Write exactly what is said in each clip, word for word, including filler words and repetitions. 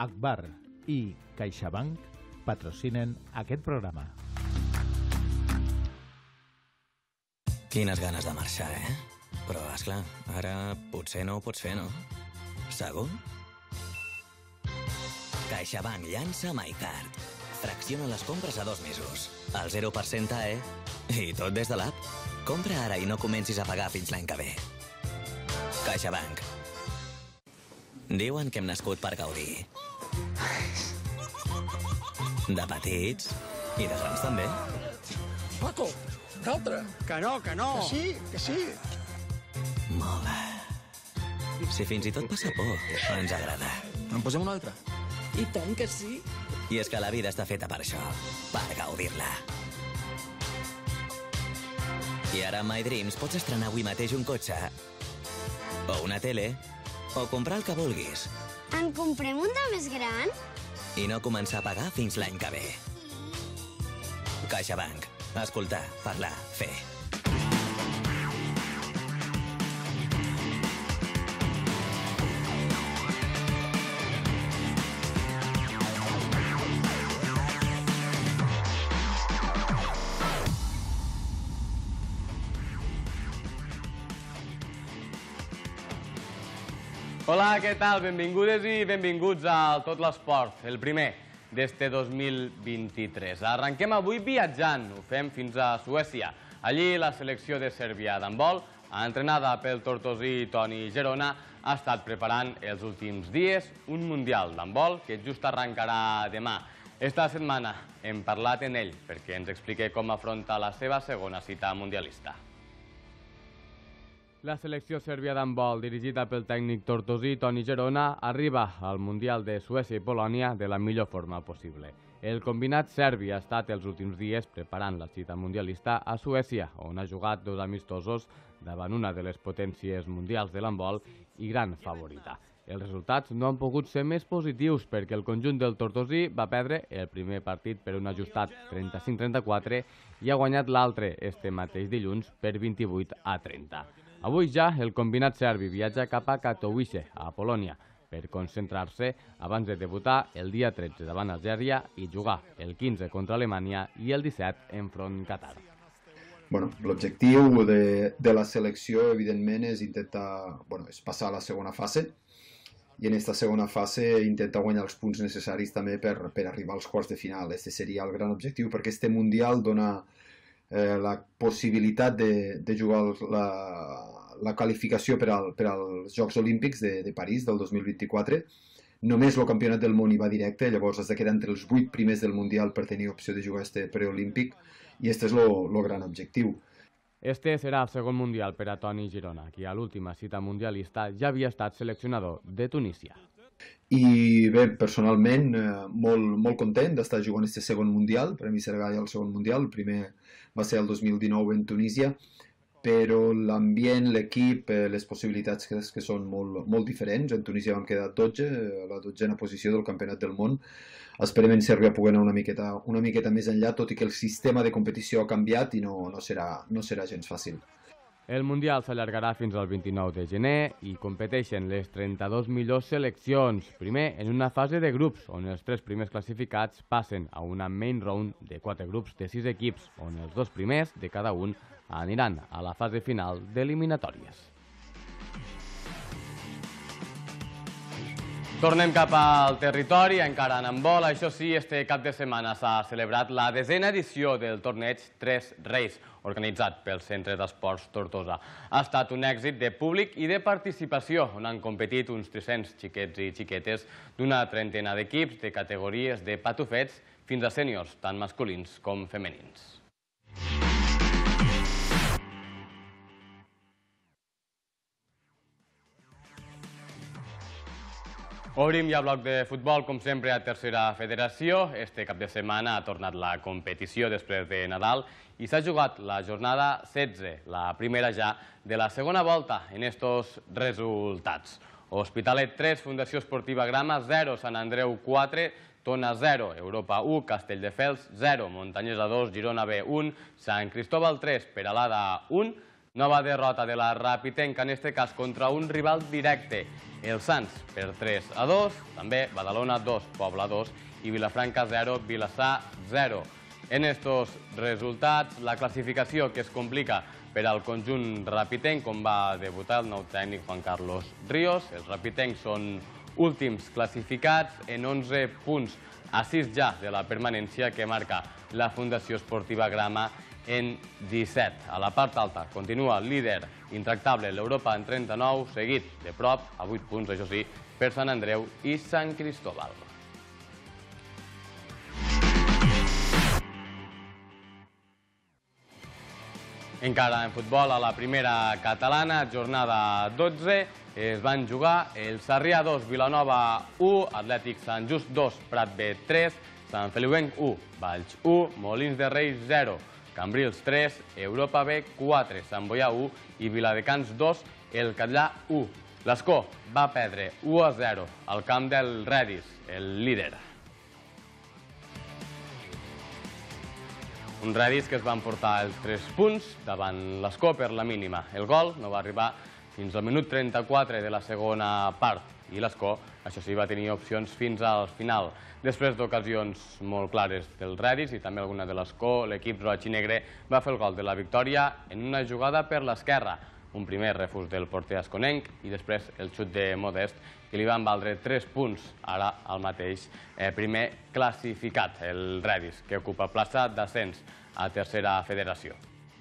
Agbar i CaixaBank patrocinen aquest programa. Quines ganes de marxar, eh? Però, esclar, ara potser no ho pots fer, no? Segur? CaixaBank llança MyCard. Fracciona les compres a dos mesos. El zero per cent A E i tot des de l'app. Compra ara i no comencis a pagar fins l'any que ve. CaixaBank. Diuen que hem nascut per gaudir. De petits i de grans també. Paco, un altre. Que no, que no. Que sí, que sí. Molt bé. Si fins i tot passa por, ens agrada. En posem un altre? I tant que sí. I és que la vida està feta per això, per gaudir-la. I ara amb MyDreams pots estrenar avui mateix un cotxe, o una tele, o comprar el que vulguis. En comprem un de més gran? I no començar a pagar fins l'any que ve. CaixaBank. Escoltar, parlar, fer. Hola, què tal? Benvingudes i benvinguts al Tot l'Esport, el primer d'este dos mil vint-i-tres. Arrenquem avui viatjant, ho fem fins a Suècia. Allí la selecció de Sèrbia d'handbol, entrenada pel tortosí Toni Gerona, ha estat preparant els últims dies un mundial d'handbol que just arrencarà demà. Esta setmana hem parlat en ell perquè ens expliqui com afronta la seva segona cita mundialista. La selecció sèrbia d'handbol, dirigida pel tècnic tortosí Toni Gerona, arriba al Mundial de Suècia i Polònia de la millor forma possible. El combinat serbi ha estat els últims dies preparant la cita mundialista a Suècia, on ha jugat dos amistosos davant una de les potències mundials de l'handbol i gran favorita. Els resultats no han pogut ser més positius perquè el conjunt del tortosí va perdre el primer partit per un ajustat trenta-cinc a trenta-quatre i ha guanyat l'altre este mateix dilluns per vint-i-vuit a trenta. Avui ja el combinat serbi viatja cap a Katowice, a Polònia, per concentrar-se abans de debutar el dia tretze davant Algèria i jugar el quinze contra Alemanya i el disset enfront Qatar. Bueno, l'objectiu de, de la selecció, evidentment, és intentar, bueno, és passar a la segona fase i en aquesta segona fase intentar guanyar els punts necessaris també per, per arribar als quarts de final. Este seria el gran objectiu perquè este Mundial dona eh, la possibilitat de, de jugar la, la qualificació per, al, per als Jocs Olímpics de, de París del dos mil vint-i-quatre. Només el campionat del món hi va directe, llavors has de quedar entre els vuit primers del Mundial per tenir opció de jugar este preolímpic i este és el gran objectiu. Este serà el segon mundial per a Toni Gerona, qui a l'última cita mundialista ja havia estat seleccionador de Tunísia. I bé, personalment, eh, molt, molt content d'estar jugant este segon mundial. Per a mi serà ja el segon mundial, el primer va ser el dos mil dinou en Tunísia, però l'ambient, l'equip, eh, les possibilitats que, que són molt, molt diferents. En Tunísia vam quedar dotze, a la dotzena posició del campionat del món. Esperem en Sèrbia poder anar una miqueta, una miqueta més enllà, tot i que el sistema de competició ha canviat i no, no, serà, no serà gens fàcil. El Mundial s'allargarà fins al vint-i-nou de gener i competeixen les trenta-dues millors seleccions. Primer, en una fase de grups, on els tres primers classificats passen a una main round de quatre grups de sis equips, on els dos primers de cada un aniran a la fase final d'eliminatòries. Tornem cap al territori, encara en handbol. Això sí, este cap de setmana s'ha celebrat la desena edició del torneig Tres Reis, organitzat pel Centre d'Esports Tortosa. Ha estat un èxit de públic i de participació, on han competit uns tres-cents xiquets i xiquetes d'una trentena d'equips de categories de patufets fins a sèniors, tant masculins com femenins. Obrim ja bloc de futbol, com sempre, a Tercera Federació. Este cap de setmana ha tornat la competició després de Nadal i s'ha jugat la jornada setze, la primera ja de la segona volta en estos resultats. Hospitalet tres, Fundació Esportiva Grama zero, Sant Andreu quatre, Tona zero, Europa u, Castelldefels zero, Montanyesa dos, Girona B un, Sant Cristóbal tres, Peralada un, Nova derrota de la Rapitenca, en este cas contra un rival directe, el Sants, per tres a dos, també Badalona dos, Pobla dos i Vilafranca zero, Vilassar zero. En estos resultats, la classificació que es complica per al conjunt rapitenc, on va debutar el nou tècnic Juan Carlos Ríos. Els rapitencs són últims classificats en onze punts, a sis ja de la permanència que marca la Fundació Esportiva Grama en disset. A la part alta continua el líder intractable l'Europa en trenta-nou, seguit de prop, a vuit punts, això sí, per Sant Andreu i Sant Cristóbal. Encara en futbol, a la primera catalana, jornada dotze, es van jugar el Sarrià dos, Vilanova u, Atlètic Sant Just dos, Prat B tres, Sant Feliuenc u, Valls u, Molins de Rei zero, Cambrils tres, Europa B quatre, Sant Boià u i Viladecans dos, el Catllà u. L'Escó va perdre u a zero al camp del Redis, el líder. Un Redis que es van portar els tres punts davant l'Escó per la mínima. El gol no va arribar fins al minut trenta-quatre de la segona part i l'Escó, això sí, va tenir opcions fins al final. Després d'ocasions molt clares del Redis i també alguna de l'Escó, l'equip roig i negre va fer el gol de la victòria en una jugada per l'esquerra. Un primer refús del porter asconenc i després el xut de Modest, que li van valdre tres punts, ara el mateix primer classificat, el Redis, que ocupa plaça d'ascens a tercera federació.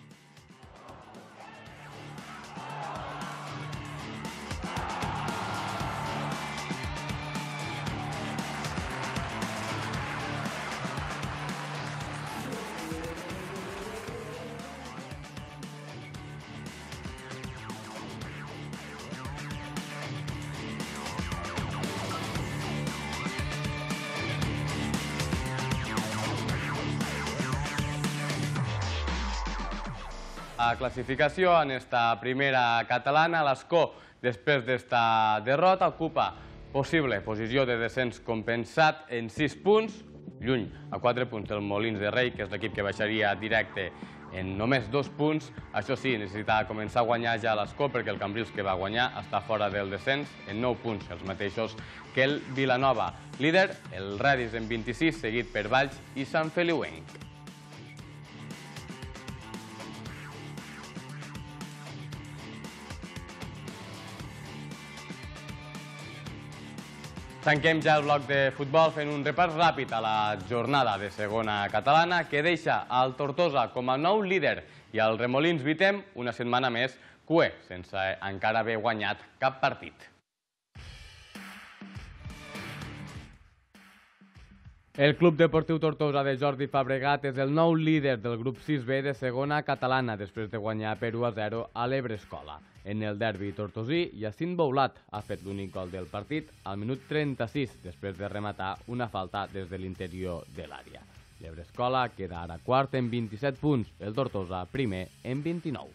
La classificació en esta primera catalana, l'Escó, després d'esta derrota, ocupa possible posició de descens compensat en sis punts, lluny a quatre punts del Molins de Rei, que és l'equip que baixaria directe en només dos punts. Això sí, necessita començar a guanyar ja l'Escó, perquè el Cambrils que va guanyar està fora del descens en nou punts, els mateixos que el Vilanova. Líder, el Redis en vint-i-sis, seguit per Valls i Sant Feliuenc. Tanquem ja el bloc de futbol fent un repàs ràpid a la jornada de segona catalana que deixa al Tortosa com a nou líder i al Remolins Vitem una setmana més cué, sense encara haver guanyat cap partit. El Club Deportiu Tortosa de Jordi Fabregat és el nou líder del grup sis B de segona catalana després de guanyar per u a zero a l'Ebrescola. En el derbi tortosí, Yacine Boulat ha fet l'únic gol del partit al minut trenta-sis després de rematar una falta des de l'interior de l'àrea. L'Ebrescola queda ara quart en vint-i-set punts, el Tortosa primer en vint-i-nou.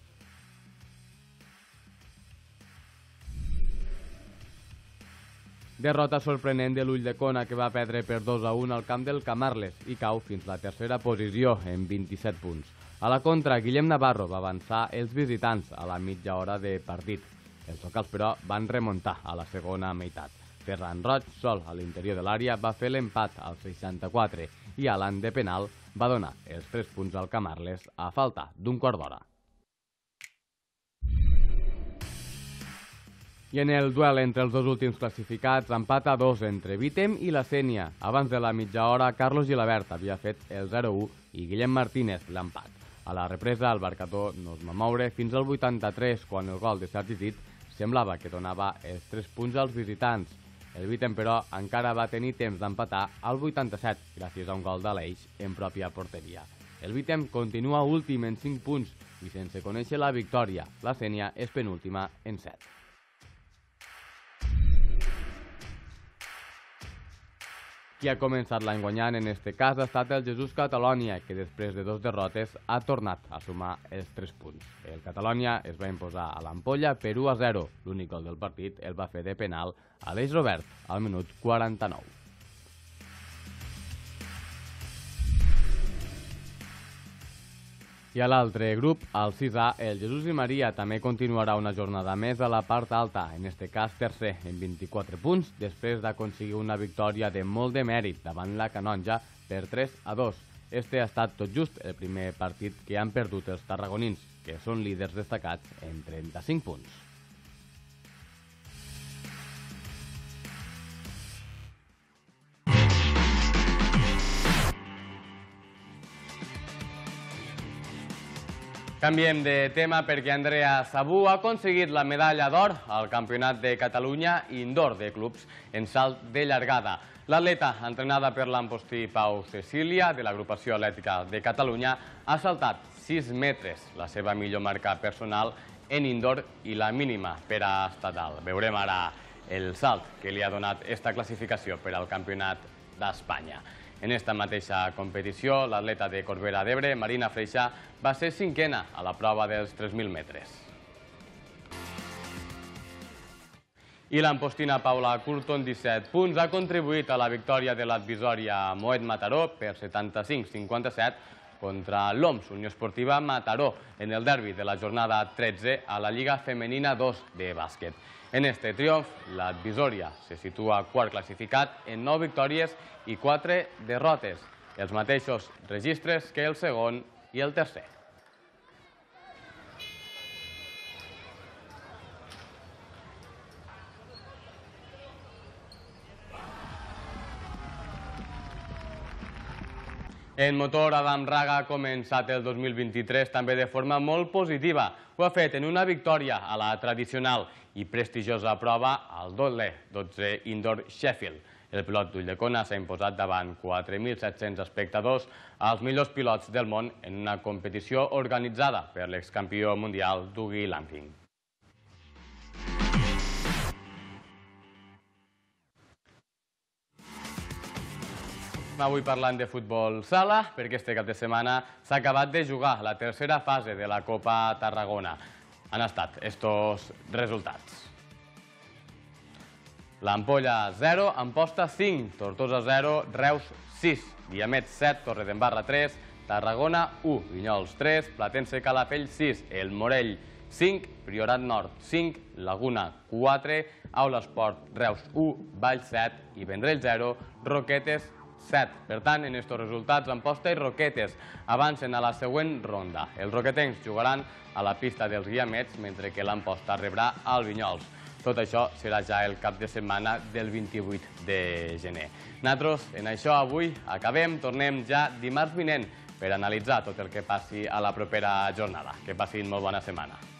Derrota sorprenent de l'Ulldecona, que va perdre per dos a un al camp del Camarles i cau fins la tercera posició en vint-i-set punts. A la contra, Guillem Navarro va avançar els visitants a la mitja hora de partit. Els locals, però, van remuntar a la segona meitat. Ferran Roig, sol a l'interior de l'àrea, va fer l'empat al seixanta-quatre i Alan, de penal, va donar els tres punts al Camarles a falta d'un quart d'hora. I en el duel entre els dos últims classificats, empat a dos entre Vitem i la Sénia. Abans de la mitja hora, Carlos Gilabert havia fet el zero a u i Guillem Martínez l'empat. A la represa, el marcador no es va moure fins al vuitanta-tres, quan el gol de Sergi Zit semblava que donava els tres punts als visitants. El Vitem, però, encara va tenir temps d'empatar al vuitanta-set, gràcies a un gol d'Aleix en pròpia porteria. El Vitem continua últim en cinc punts i sense conèixer la victòria. La Sénia és penúltima en set. Qui ha començat l'any guanyant en este cas ha estat el Jesús Catalònia, que després de dos derrotes ha tornat a sumar els tres punts. El Catalònia es va imposar a l'Ampolla per u a zero. L'únic gol del partit el va fer de penal Aleix Robert al minut quaranta-nou. I a l'altre grup, al sis A, el Jesús i Maria també continuarà una jornada més a la part alta, en este cas tercer, en vint-i-quatre punts, després d'aconseguir una victòria de molt de mèrit davant la Canonja per tres a dos. Este ha estat tot just el primer partit que han perdut els tarragonins, que són líders destacats en trenta-cinc punts. Canviem de tema perquè Andrea Sabú ha aconseguit la medalla d'or al Campionat de Catalunya Indoor de clubs en salt de llargada. L'atleta, entrenada per l'Ampostí Pau Cecília, de l'Agrupació Atlètica de Catalunya, ha saltat sis metres, la seva millor marca personal en indoor i la mínima per a estatal. Veurem ara el salt que li ha donat esta classificació per al Campionat d'Espanya. En esta mateixa competició, l'atleta de Corbera d'Ebre, Marina Freixà, va ser cinquena a la prova dels tres mil metres. I l'ampostina Paula Curton, disset punts, ha contribuït a la victòria de l'advisòria Moet Mataró per setanta-cinc a cinquanta-set contra l'O M S Unió Esportiva Mataró en el derbi de la jornada tretze a la Lliga Femenina dos de bàsquet. En este triomf, l'advisòria se situa quart classificat en nou victòries i quatre derrotes, els mateixos registres que el segon i el tercer. En motor, Adam Raga ha començat el dos mil vint-i-tres també de forma molt positiva. Ho ha fet en una victòria a la tradicional i prestigiosa prova al doble dotze Indoor Sheffield. El pilot d'Ulldecona s'ha imposat davant quatre mil set-cents espectadors als millors pilots del món en una competició organitzada per l'excampió mundial Dougie Lamping. Avui parlant de futbol sala, perquè este cap de setmana s'ha acabat de jugar la tercera fase de la Copa Tarragona. Han estat estos resultats. L'Ampolla zero, Amposta cinc, Tortosa zero, Reus sis, Guiamet set, Torredembarra tres, Tarragona u, Vinyols tres, Platense Calafell sis, El Morell cinc, Priorat Nord cinc, Laguna quatre, Aula Esport Reus u, Vall set i Vendrell zero, Roquetes set. Per tant, en estos resultats, Amposta i Roquetes avancen a la següent ronda. Els roquetencs jugaran a la pista dels Guiamets, mentre que l'Amposta rebrà al Vinyols. Tot això serà ja el cap de setmana del vint-i-vuit de gener. Nosaltres, en això avui, acabem. Tornem ja dimarts vinent per analitzar tot el que passi a la propera jornada. Que passin molt bona setmana.